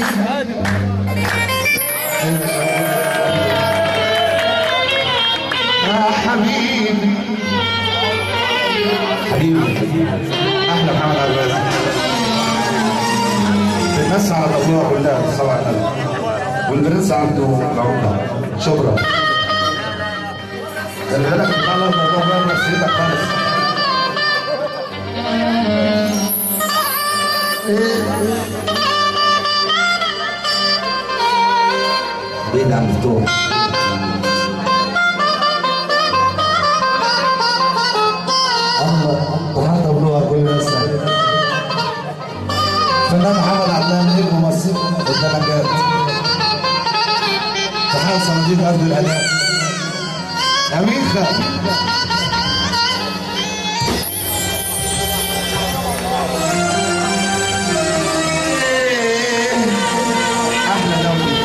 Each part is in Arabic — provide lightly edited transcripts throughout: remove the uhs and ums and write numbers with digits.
يا حبيبي حبيبي احلى محمد عبد الرازق الناس على طبلها كلها صباح الخير والبرنس عنده العمده شبرا خلي بالك بتاع الموضوع بقى نفسيتك خالص بعيد عن الفتوح وحتى بلوها كل الناس فنان محمد عدنان نجم مصر الدرجات تحية صناديق أرض الأداء أمين خالد أحلى دولة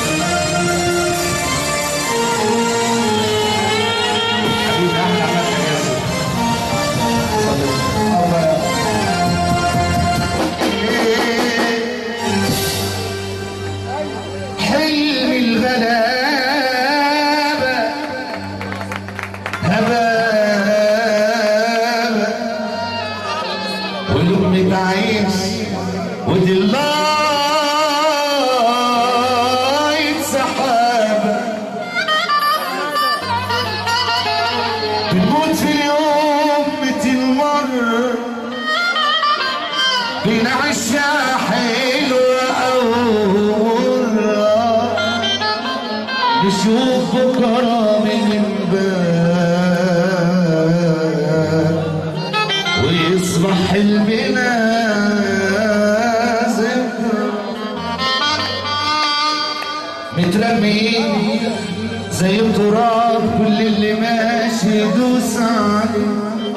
حبيبي أحلى فتح ياسر حلم الغلابة هبابة والأم تعيش ودلاية سحابة بنموت في اليوم 200 مرة بنعيشها حلوة أو مرة نشوف بكرة من باب ويصبح حلمنا ذكرى مترمين زي التراب كل اللي ماشي يدوس عليه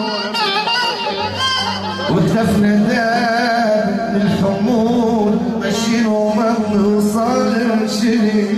وكتفنا داب الحمول ماشيين وما بنوصلش ليه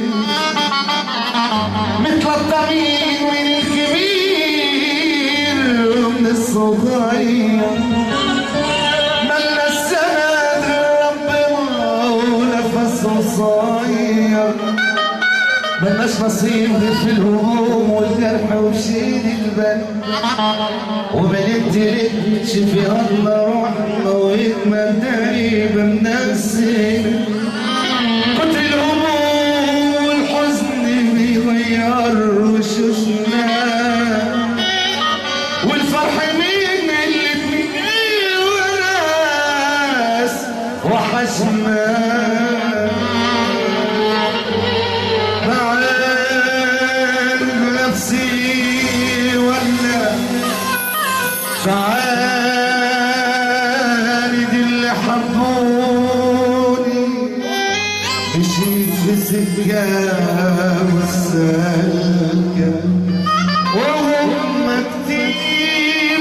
متلطمين من الكبير ومن الصغير مالنا السند ربنا ونفس قصير مالناش نصيب غير في الهموم والجرح وشيل البل وبنت ريتش في الله روحنا ويكمل تقريبا نفسنا كتر الهموم والحزن بيغير وشوشنا والفرح من الاتنين وناس وحشنا فعالد اللي حبوني مشيت في سكة والسلكة وهم كتير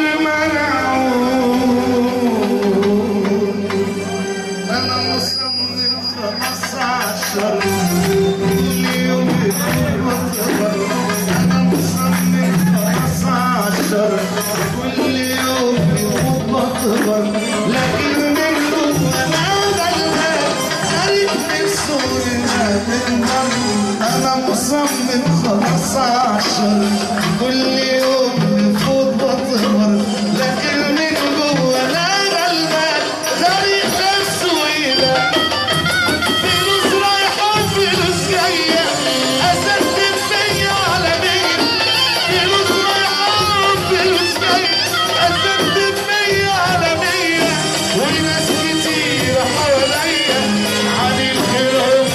منعوني أنا مصمم 15 كل يوم بتفكر أنا مصمم 15 كل يوم بتفكر لكن من جوا أنا غلبان قريب نفسه تنضم أنا مصمم 15 كل يوم بفوت بطهر لكن من جوا أنا غلبان قريب نفسه يبان فلوس رايحة وفلوس جاية أسدد فيا على مين فلوس رايحة وفلوس جاية أسدد فيا على مين وناس كتير حواليا عن الخير هم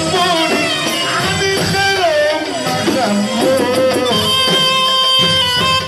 جنبوني عن الخير هم جنبوني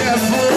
شافوه